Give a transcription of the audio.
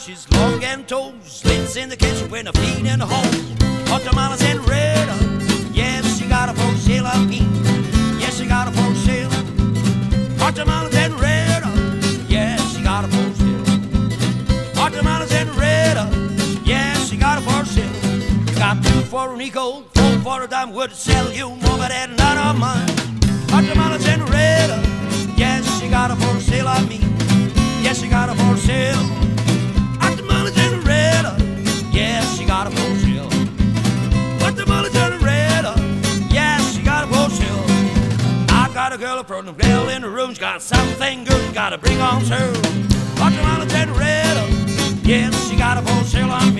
she's long and tall, slits in the kitchen with her feet in the hole. Hot tamales and red, yes, she got a for sale on me. Yes, she got a for sale. Hot tamales and red, yes, she got a for sale. Hot tamales and red, yes, she got a for sale. Got 2 for a nickel, 4 for a dime, would sell you more, but that's not of mine. Hot tamales and red, yes, she got a for sale on me. Yes, she got a for sale. Hot tamales and red, yes, she got a for sale. Hot tamales and red, yes, she got a for sale. I've got a girl from the bell in the room, she's got something good, gotta bring on her. Hot tamales and red, yes, she got a for sale on me.